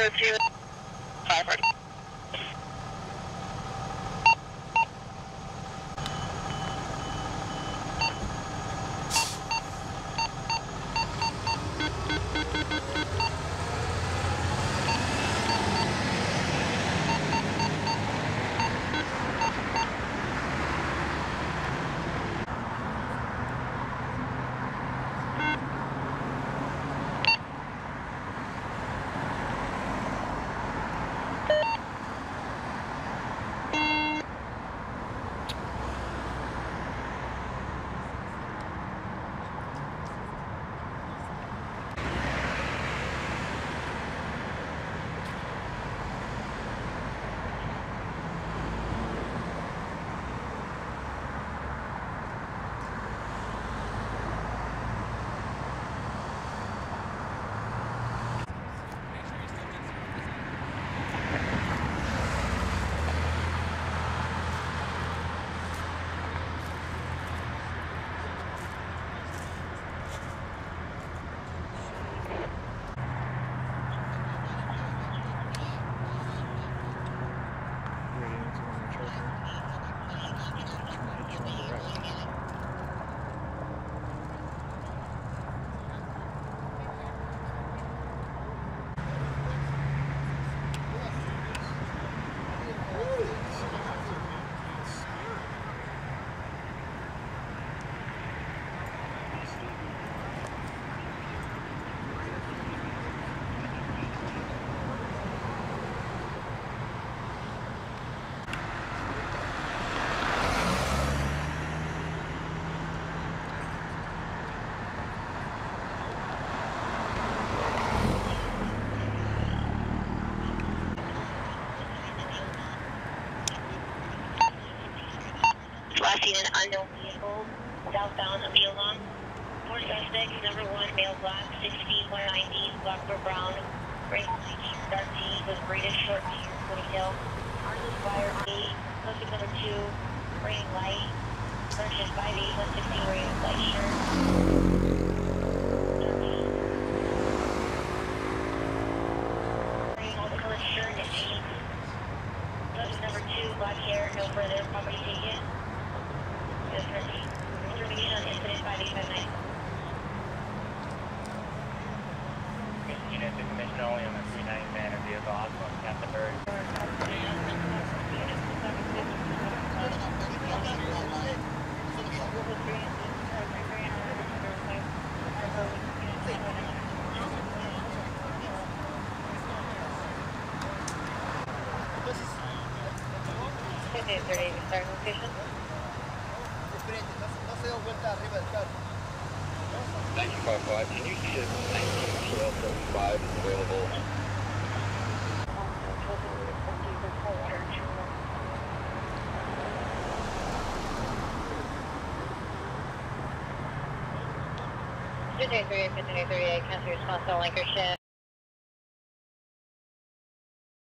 Echo 2, 5 Last seen an unknown vehicle southbound of Along. 4 suspects, number 1, male black, 16, 190, black or brown, gray, dark jeans with braided short hair, ponytail, armless wire, 8, suspect number 2, wearing light, purchase 5'8", 160, wearing light shirt, 13, wearing multicolored shirt and jeans, suspect number 2, black hair, no further property taken. Information on incident 5859. Unit information only on the 39 man or vehicle also on Captain Bird. Start location. 95.5, can you see if 1975 is available? Good day, 38, 58, 38, cancel response to Lancashire.